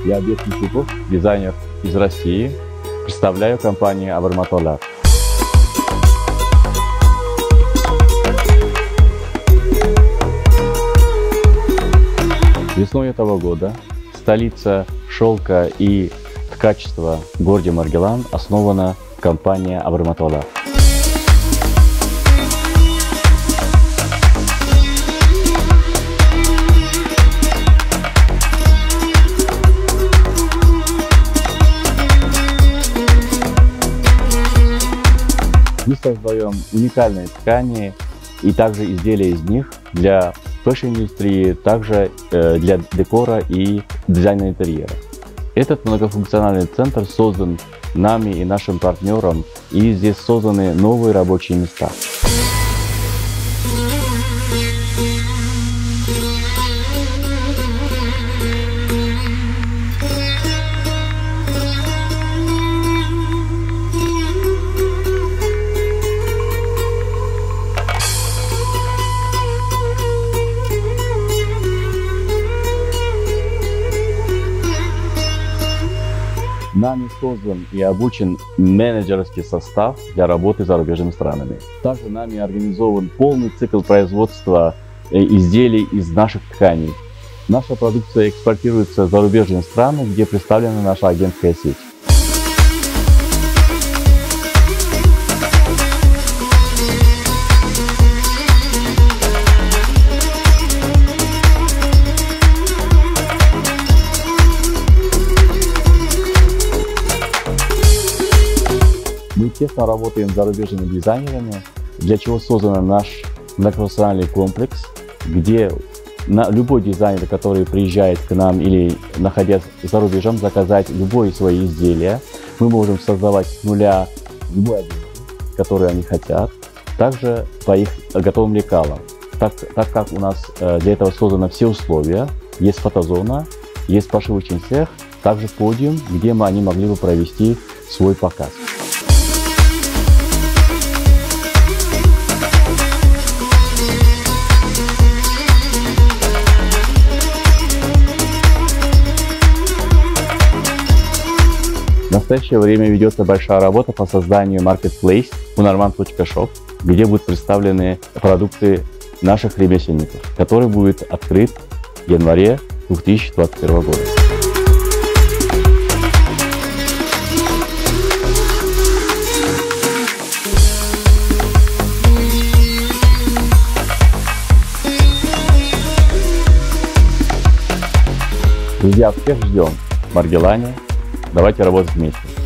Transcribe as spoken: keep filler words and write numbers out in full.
Я Бек Юсупов, дизайнер из России. Представляю компанию Abermatolar. Весной этого года столица шелка и ткачества в городе Маргелан основана компания Abermatolar. Мы создаем уникальные ткани и также изделия из них для фэшн-индустрии, также э, для декора и дизайна интерьера. Этот многофункциональный центр создан нами и нашим партнером, и здесь созданы новые рабочие места. Нами создан и обучен менеджерский состав для работы с зарубежными странами. Также нами организован полный цикл производства изделий из наших тканей. Наша продукция экспортируется в зарубежные страны, где представлена наша агентская сеть. Мы тесно работаем с зарубежными дизайнерами, для чего создан наш многофункциональный комплекс, где на любой дизайнер, который приезжает к нам или находясь за рубежом, заказать любое свои изделия. Мы можем создавать с нуля любой одежду, которую они хотят, также по их готовым лекалам. Так, так как у нас для этого созданы все условия, есть фотозона, есть пошивочный цех, также подиум, где мы, они могли бы провести свой показ. В настоящее время ведется большая работа по созданию marketplace Punarman точка shop, где будут представлены продукты наших ремесленников, который будет открыт в январе две тысячи двадцать первого года. Друзья, всех ждем в Маргелане. Давайте работать вместе.